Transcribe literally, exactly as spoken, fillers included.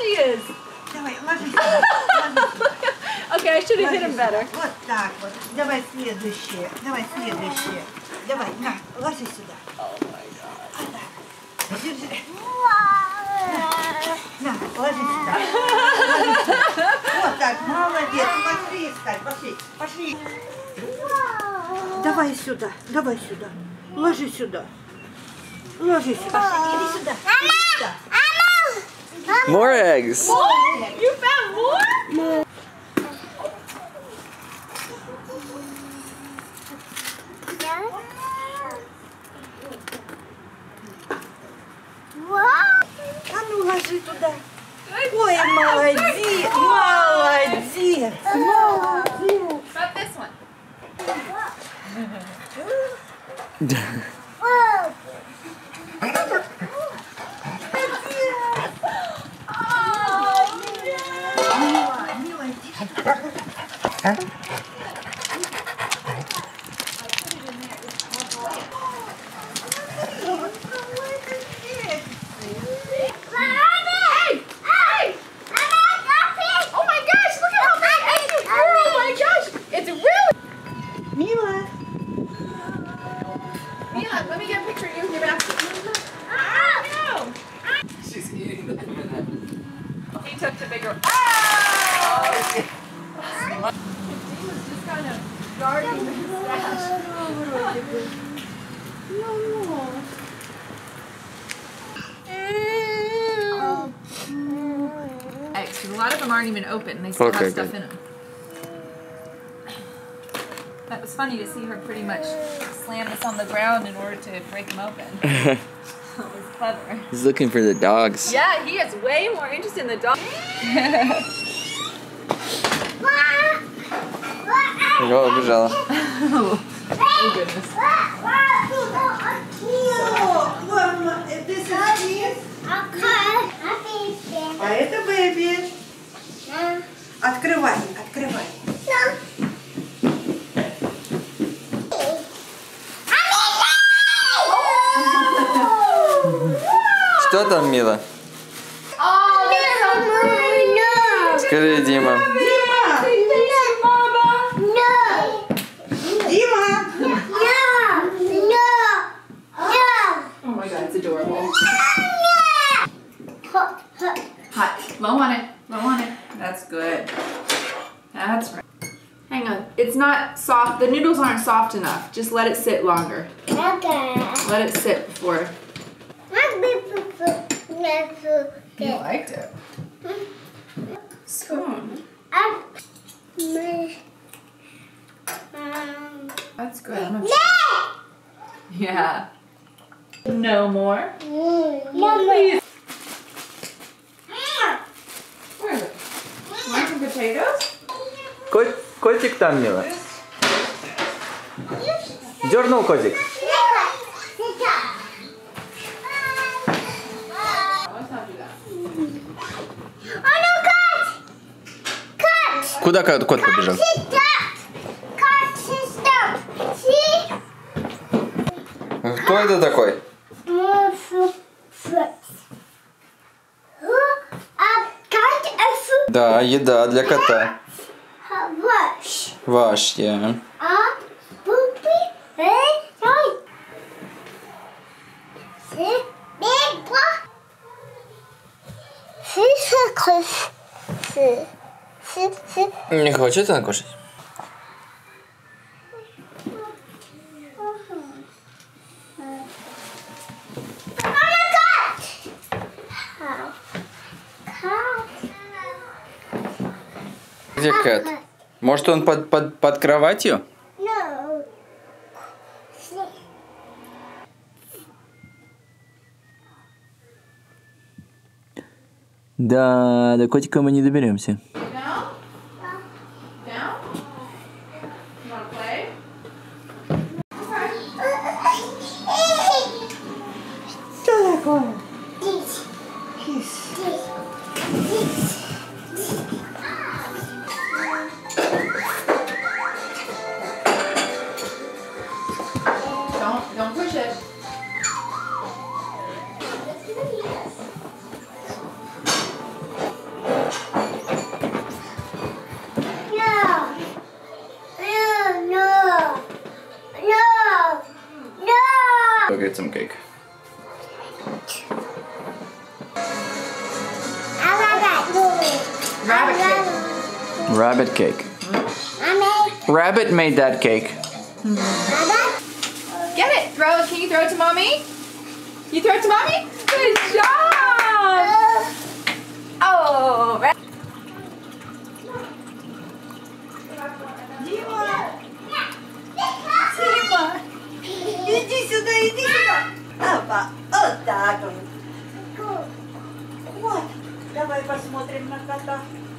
she is. Давай, ложись сюда. Ложись сюда. Okay, I should have hit him Ложись better. сюда. Вот так вот. Давай следующее. Давай следующее. Давай, на, ложись сюда. Oh my god. Вот так. Держи. На, ложись сюда. Ложись сюда. Вот так, молодец. Пошли искать, пошли, пошли. Давай сюда, давай сюда. Ложись сюда. Ложись сюда. Иди сюда. Иди сюда. More eggs. More? You found more? А ну ложи туда. Ой, молодец, молодец, молодец. About this one. Let me get a picture of you in your basket. No! She's eating the banana. He took the bigger. Oh! Dima's just kind of guarding the stash. Eggs, 'cause a lot of them aren't even open. They still Okay, have stuff good. in them. That was funny to see her pretty much slam this on the ground in order to break them open. That was clever. He's looking for the dogs. Yeah, he is way more interested in the dog. Его убежала. Oh goodness. This is cheese. А это бэби. Открывай, открывай. Что там, Мила? Скажи, Дима. Дима! Oh my god, it's adorable. Hot. Low on it. Low on it. That's good. That's right. Hang on. It's not soft. The noodles aren't soft enough. Just let it sit longer. Let it sit before. You liked it. Spoon. That's good. I'm gonna yeah. No more. Please. Where is it? Want some potatoes? Кот, котик там, Мила. Дернул котик. Куда кот кот побежал? Кто это такой? Да, еда для кота. Ваш, я. Не хочет она кушать? Где Кэт? Может, он под, под, под кроватью? Да, до котика мы не доберемся. Что такое? Кис. Don't don't push it. Go get some cake. Rabbit cake. Rabbit cake. Rabbit made that cake. Get it. Throw it. Can you throw it to mommy? You throw it to mommy? Good job. Oh. Дима, иди сюда, иди сюда. Опа, вот так вот. Вот, давай посмотрим на кота.